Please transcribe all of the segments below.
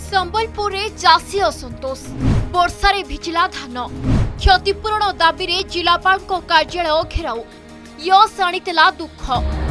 संबलपुर में चाषी असंतोष वर्षारे भिजिला धान क्षतिपूरण दाबी रे जिलापाल कार्यालय घेराव यश आनीला दुख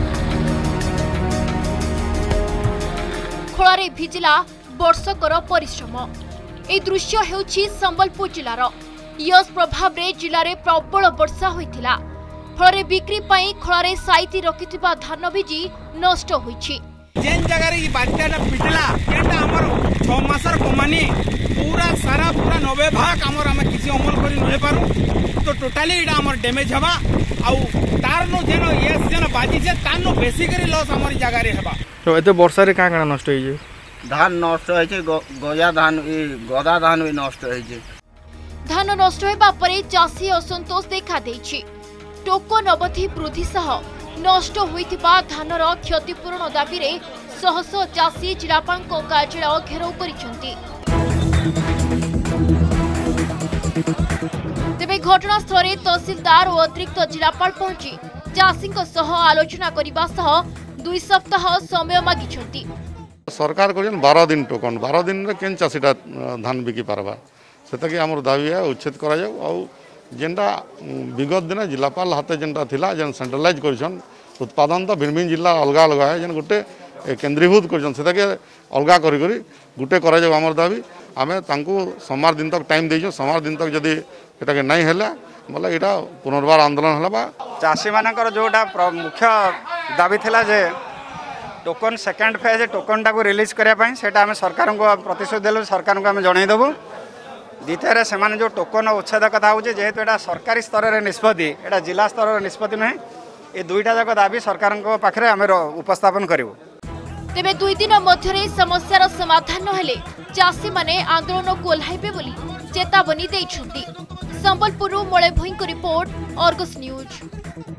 खोलारे भिजिला वर्षकर परिश्रम। ए दृश्य हेउछि संबलपुर जिलार यश प्रभाव रे जिले में प्रबल वर्षा होइथिला फल बिक्री पाई खोलारे साइती रखिथिबा धान भिजी नष्ट होइछि। जेन जगह रे बात्याटा पिटला केटा हमर 6 मासर कमानी पूरा सारा पूरा 90 भाग हमर हम किसी अमल करि नहे पारू तो टोटली इडा हमर डैमेज हबा आउ तार नो जेनो यस जेनो बाजी जे तार नो बेसी करी लॉस हमर जगह रे हबा। तो एते वर्षा रे का का नष्ट होई जे धान नष्ट होई जे गजा धान गदा धान भी नष्ट होई जे धान नष्ट होबा परे चाषी असंतोष देखा देछि। टोकन अवधि वृद्धि सह नष्ट होइथिबा धानर क्षतिपूरण दाबी रे शह शह चाषी जिलापाल कार्यालय घेराव करिसेंती। तेबे घटनास्थल तहसीलदार और अतिरिक्त जिलापाल पहुंची चाषी आलोचना करने सह 2 सप्ताह समय मागिछंती। सरकार कहन 12 दिन टोकन 12 दिन रे केन चाषीटा धान बिकी पारबा सेतकी हमर दाबी है उच्छेद करा जाऊ आ जेनटा विगत दिन जिलापाल हाथे जेनटा थिला जेन सेंट्रलाइज करछन उत्पादन तो भिन्न भिन्न जिला अलग अलग है जेन गोटे केन्द्रीभूत करछन सेतके अलगा करी करी गोटे करा जाऊ हमर दाबी आमे तांको सोमवार दिन तक टाइम देछो सोमवार दिन तक जदी एटा के नहीं हैला बोले एटा पुनर्बार आंदोलन हलाबा। चाषी मानकर जोटा मुख्य दाबी थिला जे टोकन सेकेंड फेज टोकन टाको रिलीज करिया पई सेटा आमे सरकार को प्रतिश्रुति देलु सरकार को आमे जणाई देबो। द्वितीय से जो टोकन उच्छेद कथा हो जेहेतु एटा सरकारी स्तर में निष्पत्ति एटा जिला स्तर निष्पत्ति नुहे ये दुईटा जाक दाबी सरकार पाखे आम उपस्थापन करूँ। तेबे 2 दिन मध्य समस्यार समाधान हेले चाषी माने आंदोलन को ओह्लाइबे बोली चेतावनी देइछंती। संबलपुर मलय भोई को रिपोर्ट, अर्गस न्यूज।